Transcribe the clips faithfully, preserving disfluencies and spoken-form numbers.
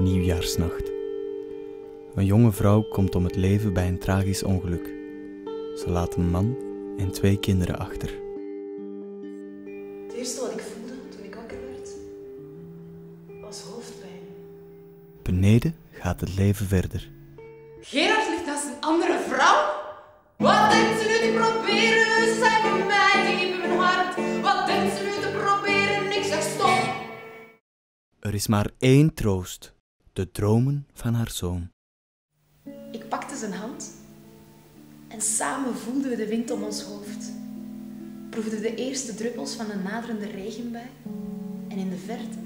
nieuwjaarsnacht. Een jonge vrouw komt om het leven bij een tragisch ongeluk. Ze laat een man en twee kinderen achter. Het eerste wat ik voelde toen ik wakker werd, was hoofdpijn. Beneden gaat het leven verder. Gerard ligt naast een andere vrouw? Wat denkt ze nu te proberen? Zij van mij diep in mijn hart. Wat denkt ze nu te proberen? Ik zeg stop. Er is maar één troost: de dromen van haar zoon. Ik pakte zijn hand en samen voelden we de wind om ons hoofd. Proefden de eerste druppels van een naderende regenbui en in de verte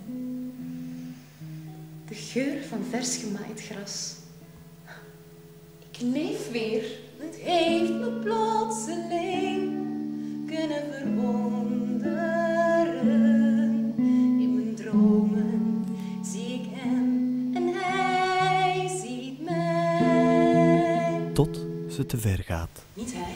de geur van vers gemaaid gras. Ik leef weer. Het heeft me plotseling kunnen verwonderen. In mijn dromen zie ik hem en hij ziet mij. Tot ze te ver gaat. Niet hij.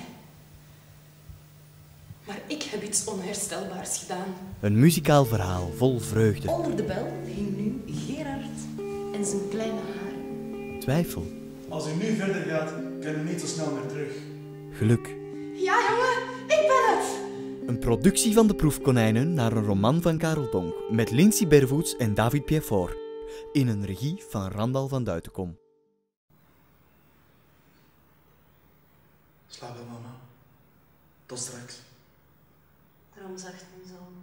Maar ik heb iets onherstelbaars gedaan. Een muzikaal verhaal vol vreugde, Onder de bel hing nu Gerard en zijn kleine haar. twijfel, Als u nu verder gaat, kunnen we niet zo snel meer terug. geluk. Ja, jongen, ik ben het! Een productie van de Proefkonijnen naar een roman van Karel Donk met Lindsay Bervoets en David Piafort. In een regie van Randal van Duitenkom. Slaap wel, mama. Tot straks. Droom zacht, mijn zoon.